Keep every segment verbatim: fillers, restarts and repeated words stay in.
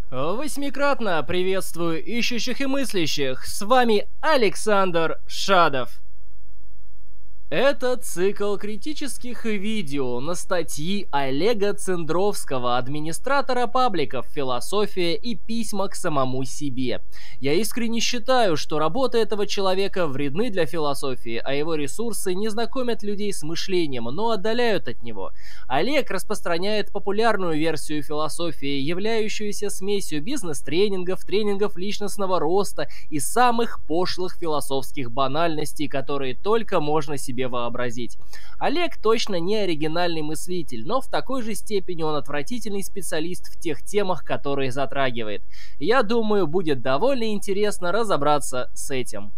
Восьмикратно приветствую ищущих и мыслящих. С вами Александр Шадов. Это цикл критических видео на статьи Олега Цендровского, администратора пабликов «Философия» и «Письма к самому себе». Я искренне считаю, что работы этого человека вредны для философии, а его ресурсы не знакомят людей с мышлением, но отдаляют от него. Олег распространяет популярную версию философии, являющуюся смесью бизнес-тренингов, тренингов личностного роста и самых пошлых философских банальностей, которые только можно себе вообразить. Олег точно не оригинальный мыслитель, но в такой же степени он отвратительный специалист в тех темах, которые затрагивает. Я думаю, будет довольно интересно разобраться с этим.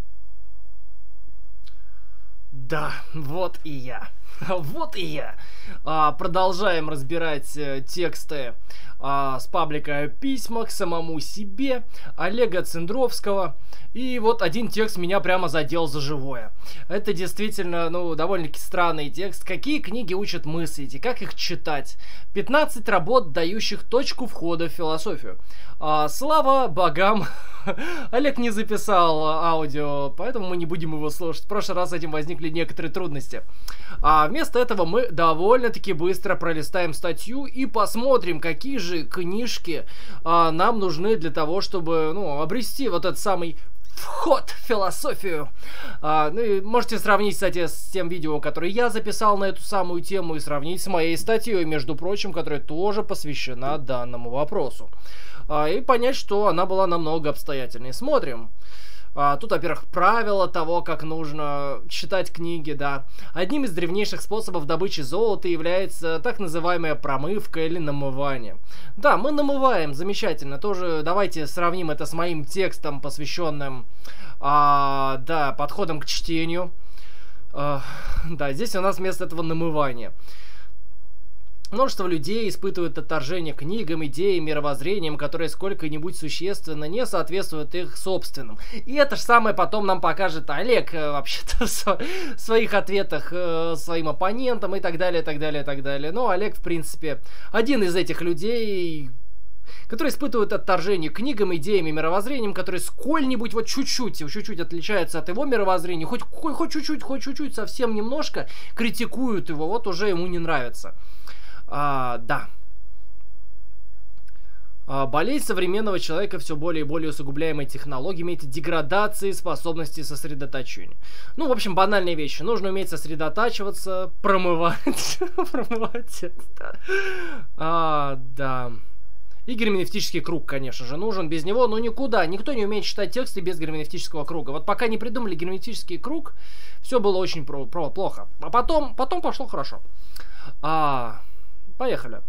Да, вот и я. Вот и я. А, продолжаем разбирать э, тексты а, с паблика «Письма к самому себе» Олега Цендровского. И вот один текст меня прямо задел за живое. Это действительно, ну, довольно-таки странный текст. Какие книги учат мыслить и как их читать? пятнадцать работ, дающих точку входа в философию. А, слава богам, Олег не записал аудио, поэтому мы не будем его слушать. В прошлый раз с этим возникли некоторые трудности. А вместо этого мы довольно-таки быстро пролистаем статью и посмотрим, какие же книжки а, нам нужны для того, чтобы, ну, обрести вот этот самый вход в философию. А, ну и можете сравнить, кстати, с тем видео, которое я записал на эту самую тему, и сравнить с моей статьей, между прочим, которая тоже посвящена данному вопросу. А, и понять, что она была намного обстоятельнее. Смотрим. А, тут, во-первых, правила того, как нужно читать книги, да. Одним из древнейших способов добычи золота является так называемая промывка или намывание. Да, мы намываем, замечательно. Тоже давайте сравним это с моим текстом, посвященным, а, да, подходом к чтению. А, да, здесь у нас вместо этого намывание. Множество людей испытывают отторжение к книгам, идеям, мировоззрениям, которые сколько-нибудь существенно не соответствуют их собственным. И это же самое потом нам покажет Олег, вообще-то, в своих ответах э, своим оппонентам и так далее, так далее, так далее. Но Олег, в принципе, один из этих людей, которые испытывают отторжение к книгам, идеям и мировоззрениям, которые сколь-нибудь вот чуть-чуть, чуть-чуть отличаются от его мировоззрения, хоть, хоть, хоть чуть-чуть, хоть чуть-чуть, совсем немножко, критикуют его, вот уже ему не нравится. А, да. А, болезнь современного человека все более и более усугубляемой технологиями, это деградации способности сосредоточения. Ну, в общем, банальные вещи. Нужно уметь сосредотачиваться, промывать, промывать текст. А, да. И герменевтический круг, конечно же, нужен. Без него, ну, никуда. Никто не умеет читать тексты без герменевтического круга. Вот пока не придумали герменевтический круг, все было очень про про плохо. А потом, потом пошло хорошо. А... Поехали.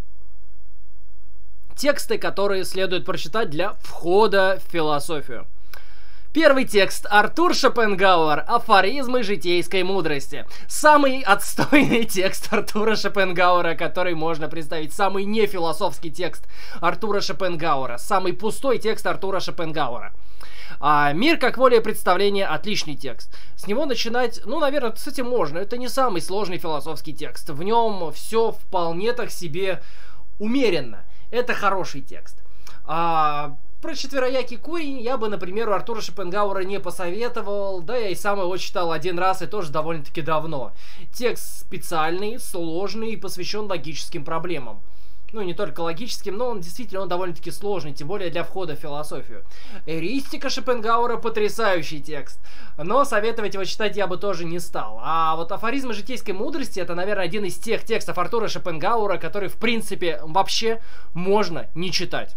Тексты, которые следует прочитать для входа в философию. Первый текст. Артур Шопенгауэр. Афоризмы житейской мудрости. Самый отстойный текст Артура Шопенгауэра, который можно представить. Самый нефилософский текст Артура Шопенгауэра. Самый пустой текст Артура Шопенгауэра. А, «Мир как воля и представление» — отличный текст. С него начинать, ну, наверное, кстати, можно. Это не самый сложный философский текст. В нем все вполне так себе умеренно. Это хороший текст. А, про четвероякий корень я бы, например, у Артура Шопенгауэра не посоветовал. Да, я и сам его читал один раз, и тоже довольно-таки давно. Текст специальный, сложный и посвящен логическим проблемам. Ну, не только логическим, но он действительно он довольно-таки сложный, тем более для входа в философию. Эристика Шопенгауэра — потрясающий текст, но советовать его читать я бы тоже не стал. А вот афоризмы житейской мудрости — это, наверное, один из тех текстов Артура Шопенгауэра, который, в принципе, вообще можно не читать.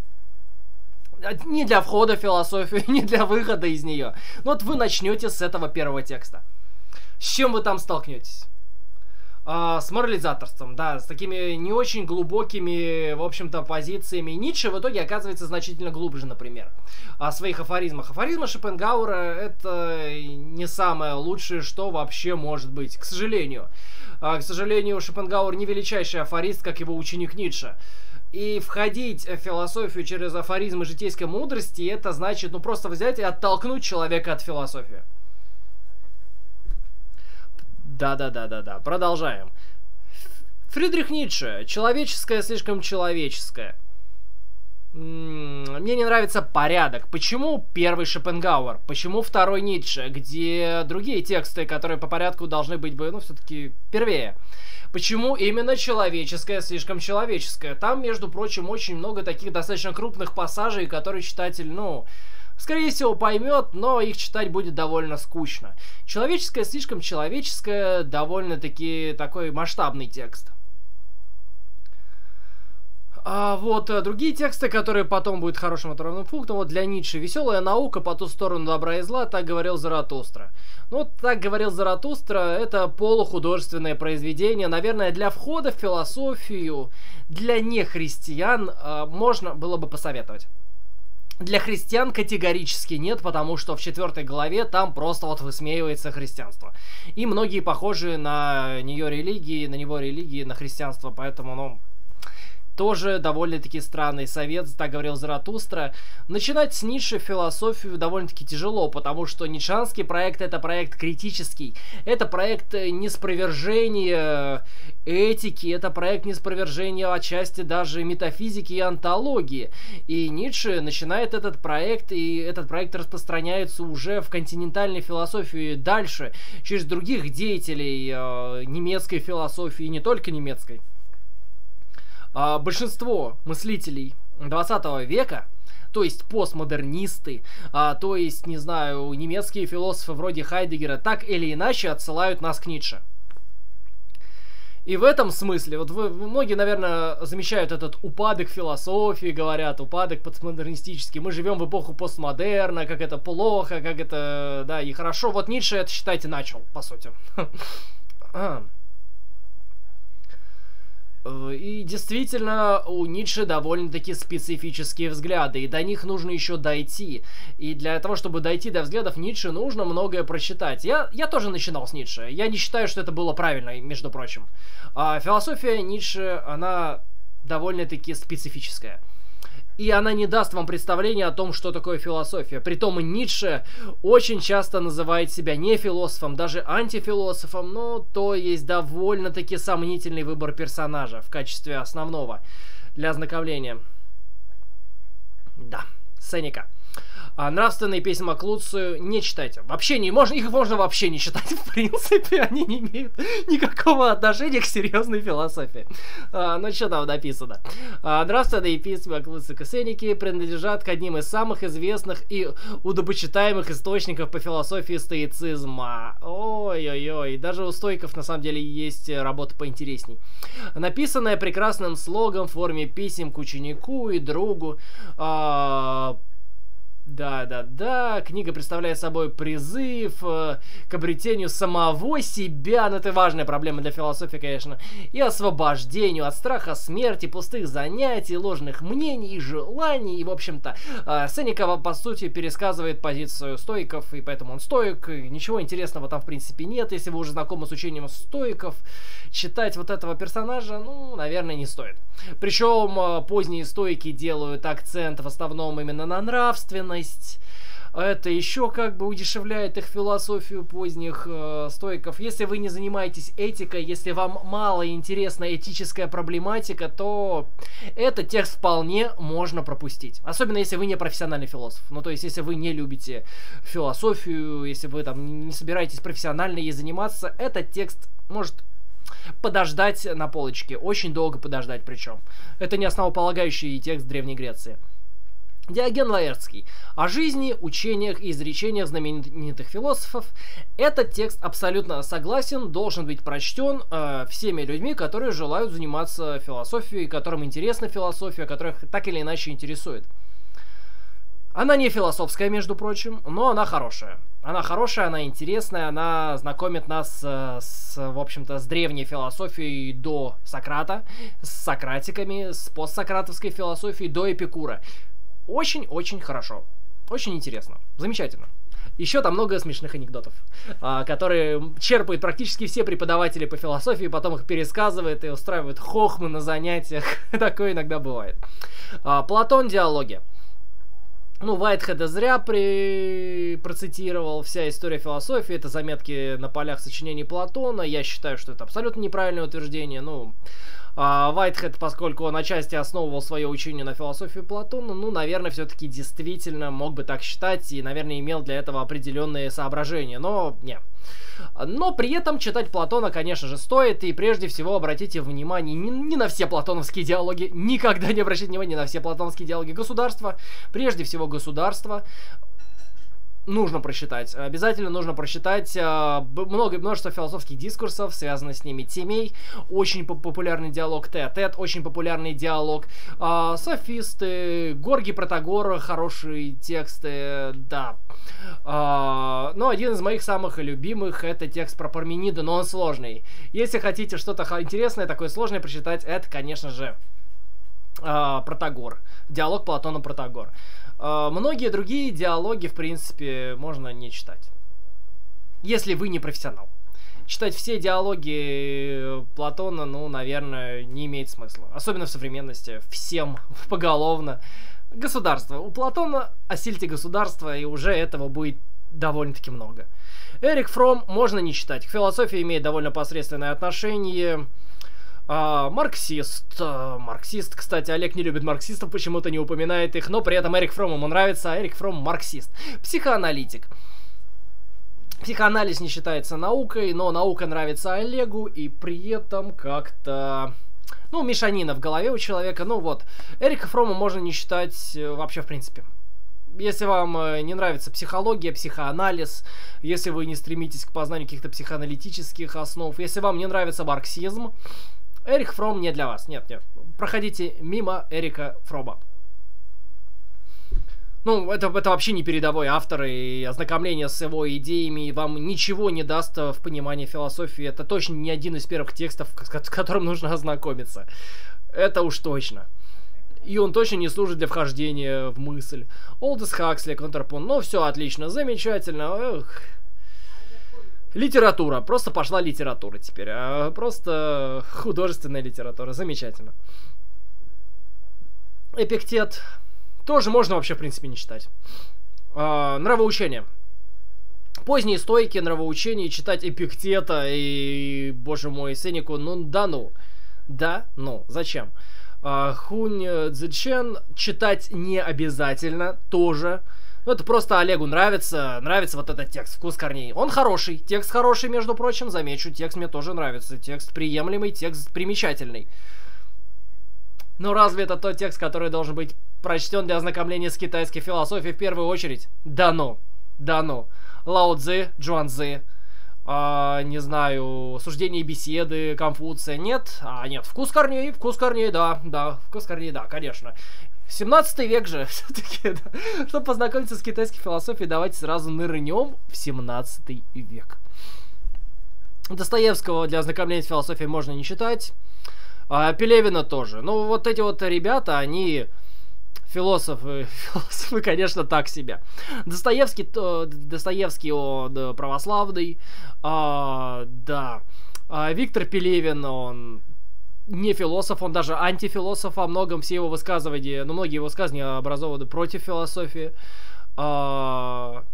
Не для входа в философию, не для выхода из нее. Но вот вы начнете с этого первого текста. С чем вы там столкнетесь? Uh, с морализаторством, да, с такими не очень глубокими, в общем-то, позициями. Ницше в итоге оказывается значительно глубже, например, о своих афоризмах. Афоризмы Шопенгауэра — это не самое лучшее, что вообще может быть, к сожалению. Uh, к сожалению, Шопенгауэр не величайший афорист, как его ученик Ницше. И входить в философию через афоризмы житейской мудрости — это значит, ну, просто взять и оттолкнуть человека от философии. Да-да-да-да-да. Продолжаем. Фридрих Ницше. Человеческое слишком человеческое. Мне не нравится порядок. Почему первый Шопенгауэр? Почему второй Ницше? Где другие тексты, которые по порядку должны быть бы, ну, все-таки первее? Почему именно человеческое слишком человеческое? Там, между прочим, очень много таких достаточно крупных пассажей, которые читатель, ну, скорее всего, поймет, но их читать будет довольно скучно. Человеческое слишком человеческое, довольно-таки такой масштабный текст. А вот а, другие тексты, которые потом будут хорошим отправным пунктом, вот для Ницше «Веселая наука по ту сторону добра и зла», так говорил Заратустра. Ну, вот так говорил Заратустра, это полухудожественное произведение, наверное, для входа в философию, для нехристиан а, можно было бы посоветовать. Для христиан категорически нет, потому что в четвертой главе там просто вот высмеивается христианство. И многие похожи на нее религии, на него религии, на христианство, поэтому, ну... Тоже довольно-таки странный совет, так говорил Заратустра. Начинать с Ницше философию довольно-таки тяжело, потому что ницшанский проект — это проект критический. Это проект неспровержения этики, это проект неспровержения отчасти даже метафизики и онтологии. И Ницше начинает этот проект, и этот проект распространяется уже в континентальной философии дальше, через других деятелей э, немецкой философии, и не только немецкой. А, большинство мыслителей двадцатого века, то есть постмодернисты, а, то есть, не знаю, немецкие философы вроде Хайдеггера, так или иначе отсылают нас к Ницше. И в этом смысле, вот вы, многие, наверное, замечают этот упадок философии, говорят, упадок постмодернистический. Мы живем в эпоху постмодерна, как это плохо, как это, да, и хорошо. Вот Ницше это, считайте, начал, по сути. И действительно, у Ницше довольно-таки специфические взгляды, и до них нужно еще дойти. И для того, чтобы дойти до взглядов Ницше, нужно многое прочитать. Я, я тоже начинал с Ницше. Я не считаю, что это было правильно, между прочим. А философия Ницше, она довольно-таки специфическая. И она не даст вам представления о том, что такое философия. Притом Ницше очень часто называет себя не философом, даже антифилософом, но то есть довольно-таки сомнительный выбор персонажа в качестве основного для ознакомления. Да, Сенека. А нравственные письма к Луцию не читайте. Вообще не можно, их можно вообще не читать. В принципе, они не имеют никакого отношения к серьезной философии. А, ну, что там написано? А, нравственные письма к Луцию Сенеке принадлежат к одним из самых известных и удобочитаемых источников по философии стоицизма. Ой-ой-ой. Даже у стоиков, на самом деле, есть работа поинтересней. Написанная прекрасным слогом в форме писем к ученику и другу. А, Да, да, да. Книга представляет собой призыв э, к обретению самого себя. Ну, это важная проблема для философии, конечно. И освобождению от страха смерти, пустых занятий, ложных мнений и желаний. И, в общем-то, э, Сенека, по сути, пересказывает позицию стоиков, и поэтому он стоик. И ничего интересного там, в принципе, нет. Если вы уже знакомы с учением стоиков, читать вот этого персонажа, ну, наверное, не стоит. Причем э, поздние стоики делают акцент в основном именно на нравственность. Это еще как бы удешевляет их философию поздних э, стоиков. Если вы не занимаетесь этикой, если вам мало интересна этическая проблематика, то этот текст вполне можно пропустить. Особенно если вы не профессиональный философ. Ну, то есть, если вы не любите философию, если вы там не собираетесь профессионально ей заниматься, этот текст может подождать на полочке. Очень долго подождать причем. Это не основополагающий текст Древней Греции. Диоген Лаэртский. О жизни, учениях и изречениях знаменитых философов. Этот текст абсолютно согласен, должен быть прочтен э, всеми людьми, которые желают заниматься философией, которым интересна философия, которых так или иначе интересует. Она не философская, между прочим, но она хорошая. Она хорошая, она интересная, она знакомит нас э, с, в общем-то, с древней философией до Сократа, с сократиками, с постсократовской философией до Эпикура. Очень-очень хорошо. Очень интересно. Замечательно. Еще там много смешных анекдотов, а, которые черпают практически все преподаватели по философии, потом их пересказывают и устраивают хохмы на занятиях. Такое иногда бывает. А, Платон, диалоги. Ну, Уайтхеда зря при... процитировал. Вся история философии — это заметки на полях сочинений Платона. Я считаю, что это абсолютно неправильное утверждение. Ну, Уайтхед, поскольку он отчасти основывал свое учение на философии Платона, ну, наверное, все-таки действительно мог бы так считать и, наверное, имел для этого определенные соображения. Но нет. Но при этом читать Платона, конечно же, стоит, и прежде всего обратите внимание не, не на все платоновские диалоги, никогда не обращайте внимания на все платоновские диалоги. Государства, прежде всего государство, нужно прочитать. Обязательно нужно прочитать э, много, множество философских дискурсов, связанных с ними. Тимей, очень популярный диалог. Тет-Тет, очень популярный диалог. Э, софисты, Горгий Протагор, хорошие тексты, да. Э, но один из моих самых любимых — это текст про Парменида, но он сложный. Если хотите что-то интересное, такое сложное прочитать, это, конечно же, э, Протагор. Диалог Платона-Протагор. Многие другие диалоги, в принципе, можно не читать, если вы не профессионал. Читать все диалоги Платона, ну, наверное, не имеет смысла. Особенно в современности. Всем поголовно. Государство. У Платона осильте государство, и уже этого будет довольно-таки много. Эрик Фромм можно не читать. К философии имеет довольно посредственное отношение. А, марксист. А, марксист, кстати, Олег не любит марксистов, почему-то не упоминает их, но при этом Эрик Фромм ему нравится, а Эрик Фромм марксист. Психоаналитик. Психоанализ не считается наукой, но наука нравится Олегу, и при этом как-то... Ну, мешанина в голове у человека. Ну вот, Эрика Фромма можно не считать вообще в принципе. Если вам не нравится психология, психоанализ, если вы не стремитесь к познанию каких-то психоаналитических основ, если вам не нравится марксизм, Эрик Фромм не для вас. Нет, нет. Проходите мимо Эрика Фромма. Ну, это, это вообще не передовой автор, и ознакомление с его идеями вам ничего не даст в понимании философии. Это точно не один из первых текстов, с которым нужно ознакомиться. Это уж точно. И он точно не служит для вхождения в мысль. Олдес Хаксли, Контрапункт. Ну, все отлично, замечательно. Эх. Литература. Просто пошла литература теперь. А просто художественная литература. Замечательно. Эпиктет. Тоже можно вообще, в принципе, не читать. А, нравоучение. Поздние стойки, нравоучения, читать Эпиктета и, боже мой, Сенеку, ну да ну. Да ну. Зачем? А, Хунь Цзэчэн читать не обязательно, тоже. Ну, это просто Олегу нравится, нравится вот этот текст, «Вкус корней». Он хороший, текст хороший, между прочим, замечу, текст мне тоже нравится. Текст приемлемый, текст примечательный. Но разве это тот текст, который должен быть прочтен для ознакомления с китайской философией в первую очередь? Да ну, да ну. Лао Цзы, Джуан Цзы, а, не знаю, суждения и беседы Конфуция, нет? А, нет, «Вкус корней», «Вкус корней», да, да, «Вкус корней», да, конечно. семнадцатый век же, все-таки, да. Чтобы познакомиться с китайской философией, давайте сразу нырнем в семнадцатый век. Достоевского для ознакомления с философией можно не читать. А Пелевина тоже. Ну, вот эти вот ребята, они философы, философы, конечно, так себе. Достоевский, то, Достоевский, он православный, а, да. А Виктор Пелевин, он не философ, он даже антифилософ во многом. Все его высказывания, ну, многие его высказывания образованы против философии. А,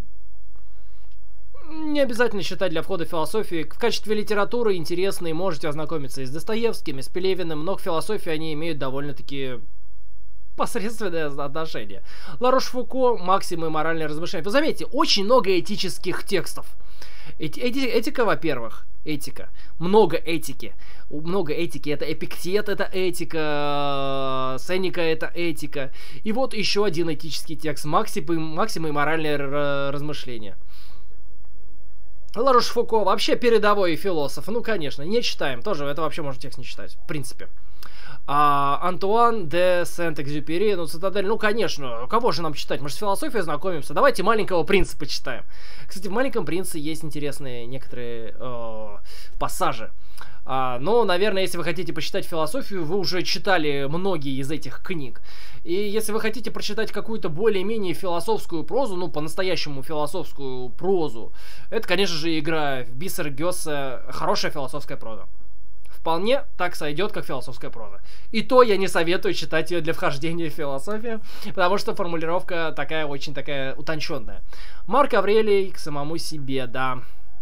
не обязательно считать для входа в философию. В качестве литературы интересные можете ознакомиться и с Достоевским, и с Пелевиным, но к философии они имеют довольно-таки посредственное отношение. Ларош Фуко, «Максимы и моральные размышления». Вы заметите, очень много этических текстов. Эти, эти, этика, во-первых, этика. Много этики. Много этики. Это Эпиктет, это этика. Сенека, это этика. И вот еще один этический текст. Максимы, максимы и моральные размышления. Ларош Фуко вообще передовой философ. Ну, конечно, не читаем. Тоже это вообще можно текст не читать. В принципе. А, Антуан де Сент-Экзюпери, ну, Цитадель, ну, конечно, кого же нам читать? Мы же с философией знакомимся. Давайте «Маленького принца» почитаем. Кстати, в «Маленьком принце» есть интересные некоторые э, пассажи. А, но, наверное, если вы хотите почитать философию, вы уже читали многие из этих книг. И если вы хотите прочитать какую-то более-менее философскую прозу, ну, по-настоящему философскую прозу, это, конечно же, игра в Бисер Гёссе, хорошая философская проза. вполне так сойдет, как философская проза. И то я не советую читать ее для вхождения в философию, потому что формулировка такая очень такая утонченная. Марк Аврелий к самому себе, да.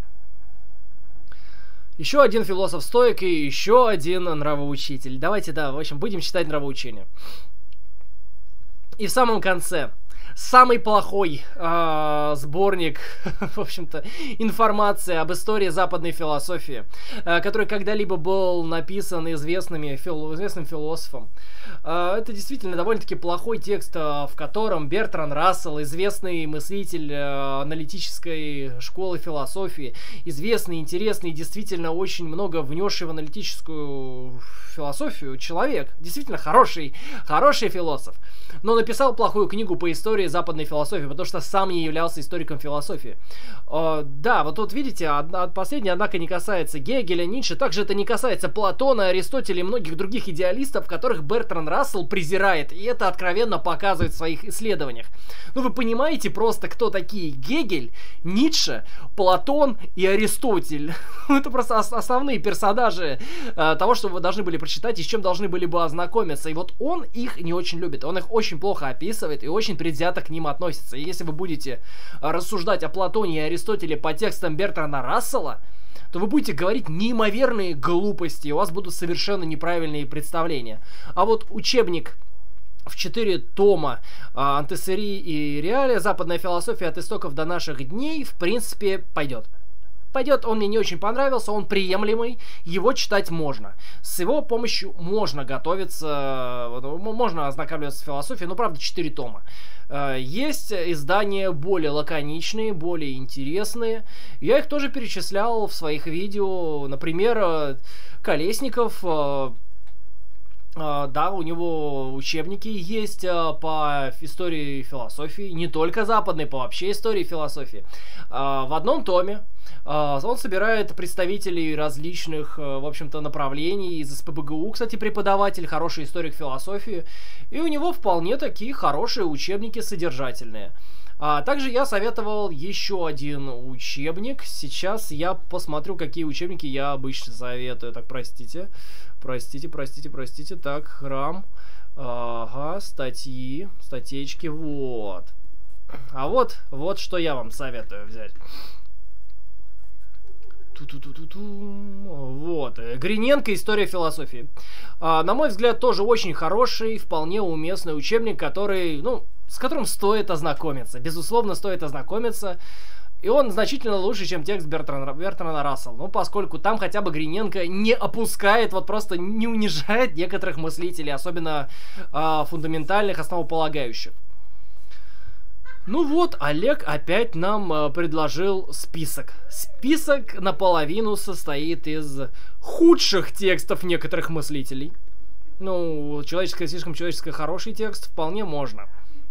Еще один философ-стоик и еще один нравоучитель. Давайте, да, в общем, будем читать нравоучение. И в самом конце самый плохой э, сборник, в общем-то, информации об истории западной философии, э, который когда-либо был написан известными, фил, известным философом. Э, это действительно довольно-таки плохой текст, э, в котором Бертран Рассел, известный мыслитель э, аналитической школы философии, известный, интересный, действительно очень много внесший в аналитическую философию человек, действительно хороший, хороший философ, но написал плохую книгу по истории западной философии, потому что сам не являлся историком философии. Э, да, вот тут видите, одна, последнее, однако, не касается Гегеля, Ницше, также это не касается Платона, Аристотеля и многих других идеалистов, которых Бертран Рассел презирает, и это откровенно показывает в своих исследованиях. Ну, вы понимаете просто, кто такие Гегель, Ницше, Платон и Аристотель. Это просто основные персонажи э, того, что вы должны были прочитать и с чем должны были бы ознакомиться. И вот он их не очень любит, он их очень плохо описывает и очень предвзято к ним относится. И если вы будете рассуждать о Платоне и Аристотеле по текстам Бертрана Рассела, то вы будете говорить неимоверные глупости, и у вас будут совершенно неправильные представления. А вот учебник в четыре тома Антесерии и Реалия, западная философия от истоков до наших дней, в принципе, пойдет. Пойдет, он мне не очень понравился, он приемлемый, его читать можно. С его помощью можно готовиться, можно ознакомиться с философией, но правда четыре тома. Есть издания более лаконичные, более интересные. Я их тоже перечислял в своих видео. Например, Колесников. Uh, да, у него учебники есть uh, по истории философии, не только западной, по вообще истории философии. Uh, в одном томе uh, он собирает представителей различных, uh, в общем-то, направлений из СПбГУ, кстати, преподаватель, хороший историк философии, и у него вполне такие хорошие учебники содержательные. А также я советовал еще один учебник. Сейчас я посмотрю, какие учебники я обычно советую. Так, простите. Простите, простите, простите. Так, храм. Ага, статьи. Статейки, вот. А вот, вот что я вам советую взять. Ту-ту-ту-ту-ту. Вот. Гриненко «История философии». А, на мой взгляд, тоже очень хороший, вполне уместный учебник, который, ну, с которым стоит ознакомиться. Безусловно, стоит ознакомиться. И он значительно лучше, чем текст Бертрана, Бертрана Рассела. Ну, поскольку там хотя бы Гриненко не опускает, вот просто не унижает некоторых мыслителей, особенно э, фундаментальных, основополагающих. Ну вот, Олег опять нам э, предложил список. Список наполовину состоит из худших текстов некоторых мыслителей. Ну, человеческое, слишком человеческое хороший текст вполне можно.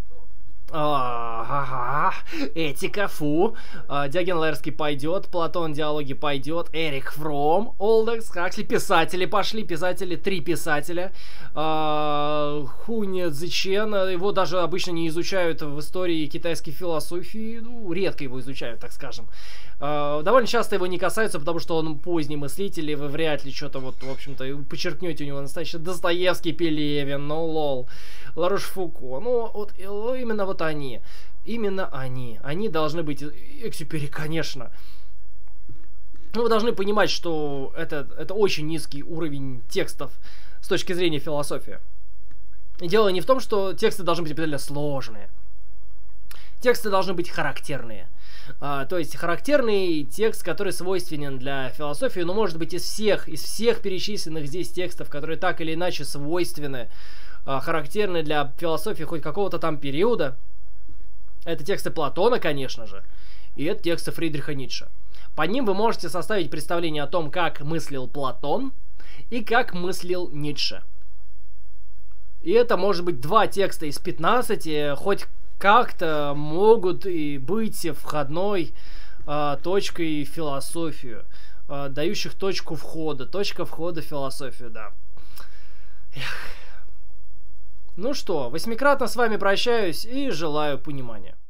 Ага, этика, фу. Диоген Лаэрский пойдет, Платон, диалоги пойдет, Эрих Фром, Олдекс, Хаксли, писатели пошли, писатели, три писателя. Хунь Цзичен, его даже обычно не изучают в истории китайской философии, ну, редко его изучают, так скажем. Довольно часто его не касаются, потому что он поздний мыслитель, и вы вряд ли что-то вот, в общем-то, подчеркнете у него настоящий Достоевский, Пелевин, ну лол, Ларош Фуко, ну вот именно вот они, именно они, они должны быть, Экзюпери, конечно. Ну, вы должны понимать, что это, это очень низкий уровень текстов с точки зрения философии. И дело не в том, что тексты должны быть обязательно сложные. Тексты должны быть характерные. А, то есть характерный текст, который свойственен для философии, но может быть из всех, из всех перечисленных здесь текстов, которые так или иначе свойственны, а, характерны для философии хоть какого-то там периода. Это тексты Платона, конечно же, и это тексты Фридриха Ницше. По ним вы можете составить представление о том, как мыслил Платон и как мыслил Ницше. И это может быть два текста из пятнадцати, хоть как-то могут и быть входной э, точкой в философию, э, дающих точку входа, точка входа в философию, да. Эх. Ну что, восьмикратно с вами прощаюсь и желаю понимания.